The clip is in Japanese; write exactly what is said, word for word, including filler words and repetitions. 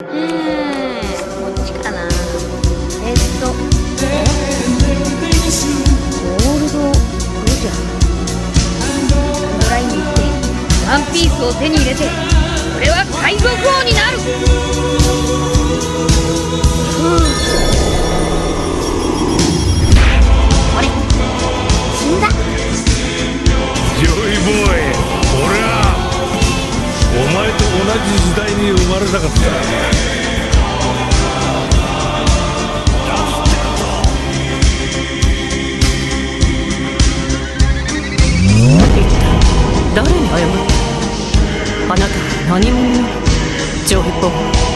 うーん、こっちかな。えっとゴールドロジャードラインに行ってワンピースを手に入れて、俺は海賊王になる。俺死んだ。 ジョイボーイ、俺はお前と同じ時代に生まれなかった。 誰に謝る？あなたは何者？ジョイボーイ。